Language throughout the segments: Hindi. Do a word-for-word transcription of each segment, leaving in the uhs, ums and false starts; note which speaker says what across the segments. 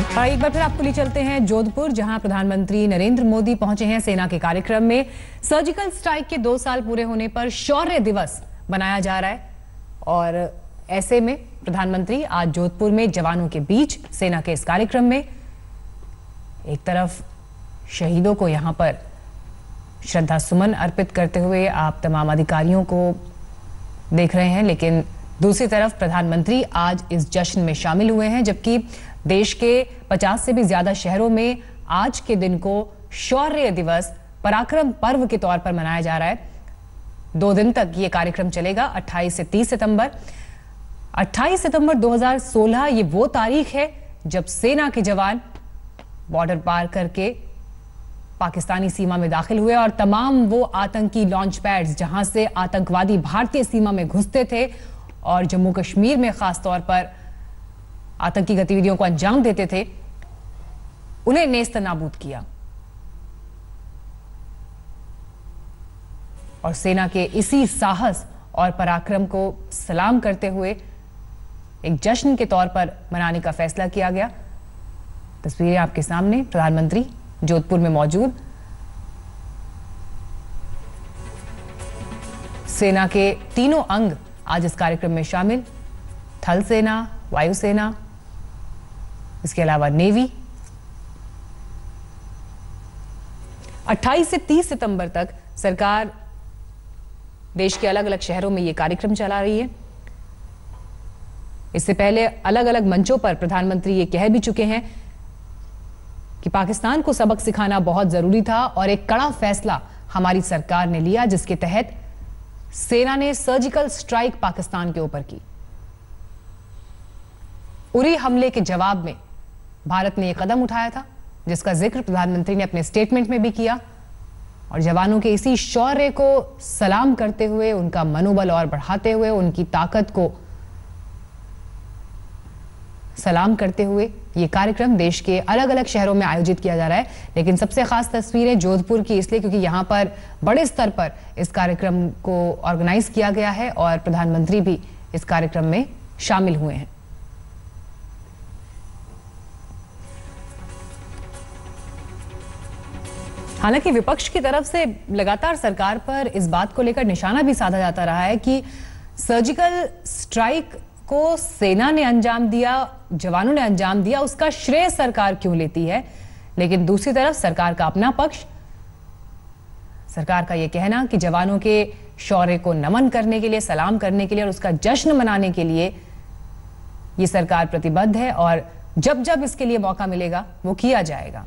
Speaker 1: और एक बार फिर आपको ले चलते हैं जोधपुर, जहां प्रधानमंत्री नरेंद्र मोदी पहुंचे हैं सेना के कार्यक्रम में। सर्जिकल स्ट्राइक के दो साल पूरे होने पर शौर्य दिवस मनाया जा रहा है और ऐसे में प्रधानमंत्री आज जोधपुर में जवानों के बीच सेना के इस कार्यक्रम में एक तरफ शहीदों को यहां पर श्रद्धा सुमन अर्पित करते हुए आप तमाम अधिकारियों को देख रहे हैं, लेकिन दूसरी तरफ प्रधानमंत्री आज इस जश्न में शामिल हुए हैं, जबकि देश के पचास से भी ज्यादा शहरों में आज के दिन को शौर्य दिवस, पराक्रम पर्व के तौर पर मनाया जा रहा है। दो दिन तक ये कार्यक्रम चलेगा, अट्ठाईस से तीस सितंबर। अट्ठाईस सितंबर दो हज़ार सोलह ये वो तारीख है जब सेना के जवान बॉर्डर पार करके पाकिस्तानी सीमा में दाखिल हुए और तमाम वो आतंकी लॉन्च पैड्स जहां से आतंकवादी भारतीय सीमा में घुसते थे और जम्मू कश्मीर में खास तौर पर आतंकी गतिविधियों को अंजाम देते थे, उन्हें नेस्त नाबूद किया। और सेना के इसी साहस और पराक्रम को सलाम करते हुए एक जश्न के तौर पर मनाने का फैसला किया गया। तस्वीरें आपके सामने, प्रधानमंत्री जोधपुर में मौजूद। सेना के तीनों अंग आज इस कार्यक्रम में शामिल, थल सेना, वायुसेना, इसके अलावा नेवी। अट्ठाईस से तीस सितंबर तक सरकार देश के अलग अलग शहरों में यह कार्यक्रम चला रही है। इससे पहले अलग अलग मंचों पर प्रधानमंत्री ये कह भी चुके हैं कि पाकिस्तान को सबक सिखाना बहुत जरूरी था और एक कड़ा फैसला हमारी सरकार ने लिया, जिसके तहत सेना ने सर्जिकल स्ट्राइक पाकिस्तान के ऊपर की। उरी हमले के जवाब में भारत ने यह कदम उठाया था, जिसका जिक्र प्रधानमंत्री ने अपने स्टेटमेंट में भी किया और जवानों के इसी शौर्य को सलाम करते हुए, उनका मनोबल और बढ़ाते हुए, उनकी ताकत को सलाम करते हुए ये कार्यक्रम देश के अलग अलग शहरों में आयोजित किया जा रहा है। लेकिन सबसे खास तस्वीरें जोधपुर की इसलिए क्योंकि यहां पर बड़े स्तर पर इस कार्यक्रम को ऑर्गेनाइज किया गया है और प्रधानमंत्री भी इस कार्यक्रम में शामिल हुए हैं। हालांकि विपक्ष की तरफ से लगातार सरकार पर इस बात को लेकर निशाना भी साधा जाता रहा है कि सर्जिकल स्ट्राइक को सेना ने अंजाम दिया, जवानों ने अंजाम दिया, उसका श्रेय सरकार क्यों लेती है। लेकिन दूसरी तरफ सरकार का अपना पक्ष, सरकार का यह कहना कि जवानों के शौर्य को नमन करने के लिए, सलाम करने के लिए और उसका जश्न मनाने के लिए यह सरकार प्रतिबद्ध है और जब जब इसके लिए मौका मिलेगा वो किया जाएगा।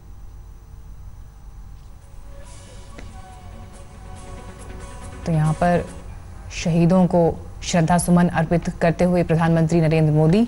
Speaker 1: तो यहां पर शहीदों को श्रद्धा सुमन अर्पित करते हुए प्रधानमंत्री नरेंद्र मोदी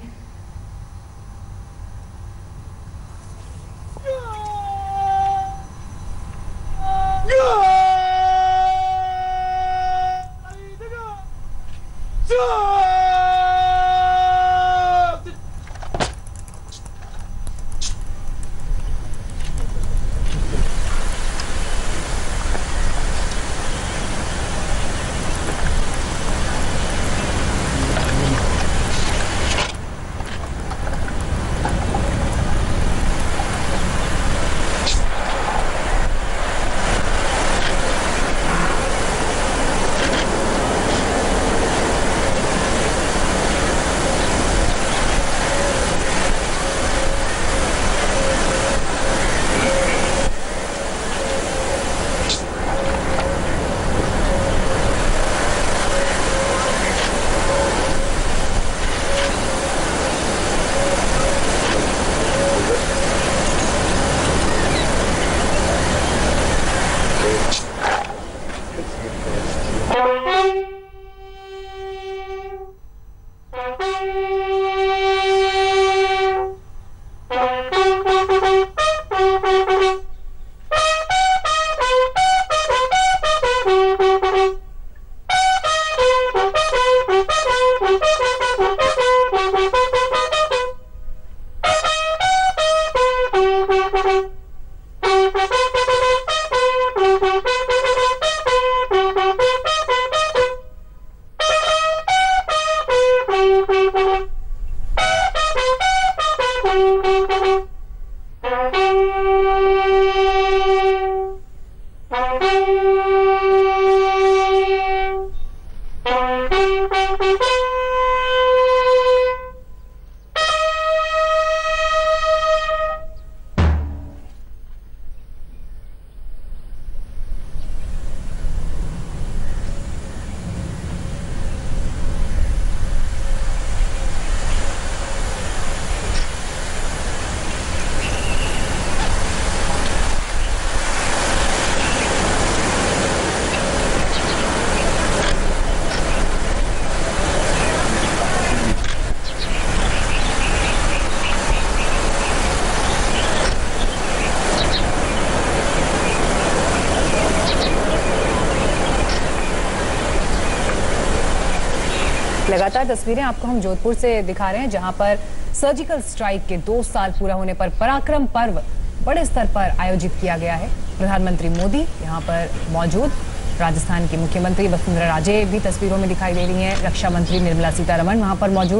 Speaker 1: लगातार तस्वीरें आपको हम जोधपुर से दिखा रहे हैं, जहां पर सर्जिकल स्ट्राइक के दो साल पूरा होने पर पराक्रम पर्व बड़े स्तर पर आयोजित किया गया है। प्रधानमंत्री मोदी यहां पर मौजूद, राजस्थान की मुख्यमंत्री वसुंधरा राजे भी तस्वीरों में दिखाई दे रही हैं, रक्षा मंत्री निर्मला सीतारमण वहां पर मौजूद।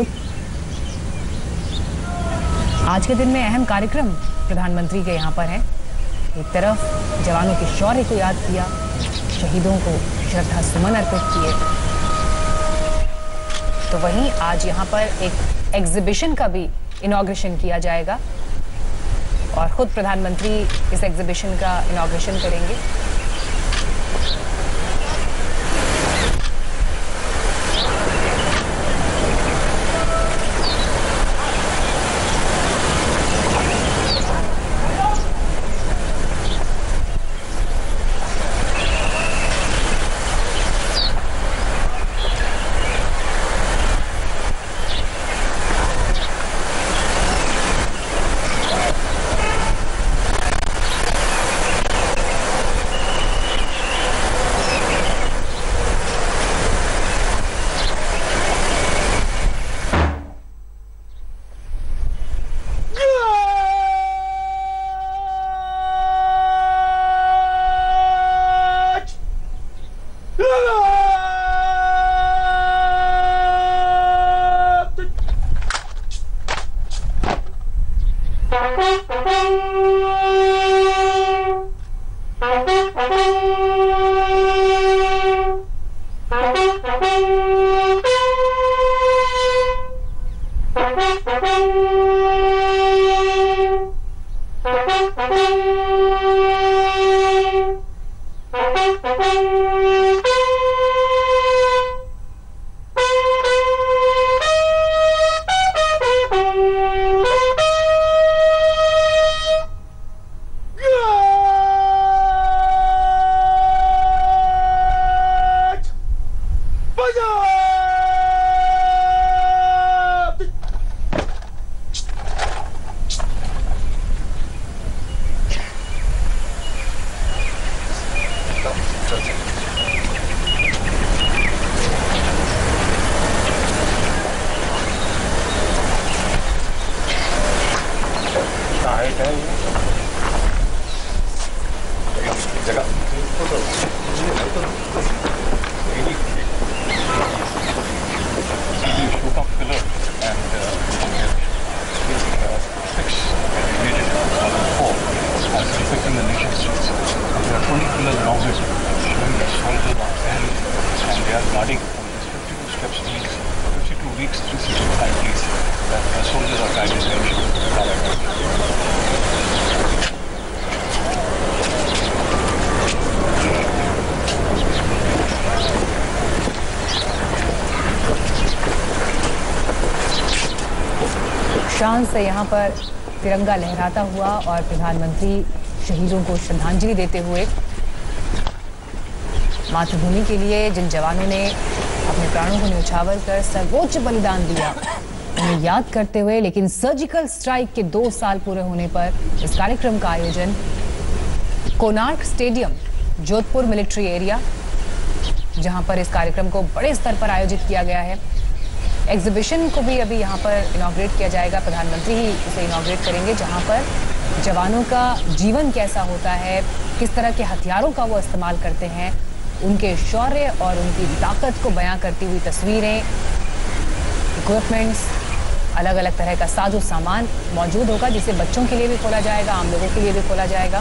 Speaker 1: आज के दिन में अहम कार्यक्रम प्रधानमंत्री के यहाँ पर है। एक तरफ जवानों के शौर्य को याद किया, शहीदों को श्रद्धा सुमन अर्पित किए, तो वहीं आज यहाँ पर एक एग्जीबिशन का भी इनॉग्रेशन किया जाएगा और खुद प्रधानमंत्री इस एग्जीबिशन का इनॉग्रेशन करेंगे। शान से यहाँ पर तिरंगा लहराता हुआ और प्रधानमंत्री शहीदों को श्रद्धांजलि देते हुए, मातृभूमि के लिए जिन जवानों ने अपने प्राणों को न्यौछावर कर सर्वोच्च बलिदान दिया, उन्हें याद करते हुए, लेकिन सर्जिकल स्ट्राइक के दो साल पूरे होने पर इस कार्यक्रम का आयोजन Konark stadium, Jodhpur military area, जहां पर इस कार्यक्रम को बड़े स्तर पर आयोजित किया गया है। एग्जीबिशन को भी अभी यहाँ पर इनॉग्रेट किया जाएगा, प्रधानमंत्री ही इसे इनॉग्रेट करेंगे, जहाँ पर जवानों का जीवन कैसा होता है, किस तरह के हथियारों का वो इस्तेमाल करते हैं, उनके शौर्य और उनकी ताकत को बयां करती हुई तस्वीरें, इक्विपमेंट्स, अलग अलग तरह का साजो सामान मौजूद होगा, जिसे बच्चों के लिए भी खोला जाएगा, आम लोगों के लिए भी खोला जाएगा।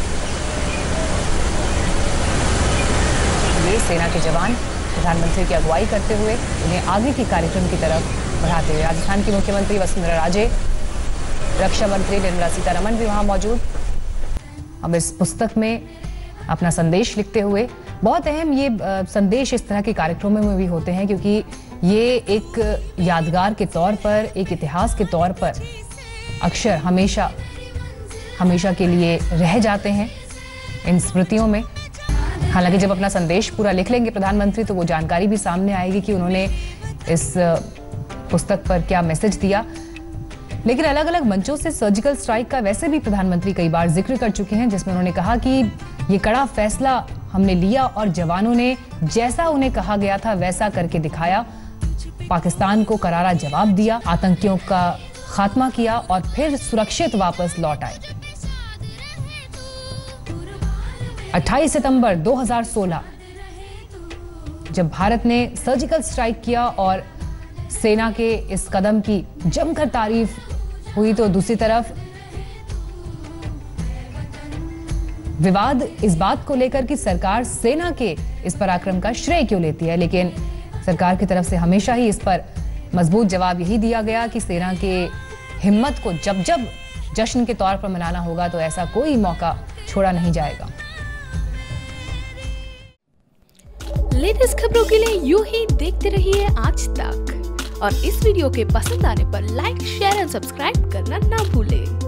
Speaker 1: ये सेना के जवान प्रधानमंत्री की अगुवाई करते हुए उन्हें आगे की कार्यक्रम की तरफ बढ़ाते हुए, राजस्थान की मुख्यमंत्री वसुंधरा राजे, रक्षा मंत्री निर्मला सीतारमण भी वहां मौजूद। अब इस पुस्तक में अपना संदेश लिखते हुए, बहुत अहम ये संदेश इस तरह के कार्यक्रमों में भी होते हैं, क्योंकि ये एक यादगार के तौर पर, एक इतिहास के तौर पर अक्षर हमेशा हमेशा के लिए रह जाते हैं इन स्मृतियों में। हालांकि जब अपना संदेश पूरा लिख लेंगे प्रधानमंत्री, तो वो जानकारी भी सामने आएगी कि उन्होंने इस पुस्तक पर क्या मैसेज दिया। लेकिन अलग अलग मंचों से सर्जिकल स्ट्राइक का वैसे भी प्रधानमंत्री कई बार जिक्र कर चुके हैं, जिसमें उन्होंने कहा कि ये कड़ा फैसला हमने लिया और जवानों ने जैसा उन्हें कहा गया था वैसा करके दिखाया। पाकिस्तान को करारा जवाब दिया, आतंकियों का खात्मा किया और फिर सुरक्षित वापस लौट आए। अट्ठाईस सितंबर दो हज़ार सोलह जब भारत ने सर्जिकल स्ट्राइक किया और सेना के इस कदम की जमकर तारीफ हुई, तो दूसरी तरफ विवाद इस बात को लेकर कि सरकार सेना के इस पराक्रम का श्रेय क्यों लेती है। लेकिन सरकार की तरफ से हमेशा ही इस पर मजबूत जवाब यही दिया गया कि सेना के हिम्मत को जब जब जश्न के तौर पर मनाना होगा तो ऐसा कोई मौका छोड़ा नहीं जाएगा।
Speaker 2: लेटेस्ट खबरों के लिए यूं ही देखते रहिए आज तक और इस वीडियो के पसंद आने पर लाइक, शेयर एंड सब्सक्राइब करना ना भूलें।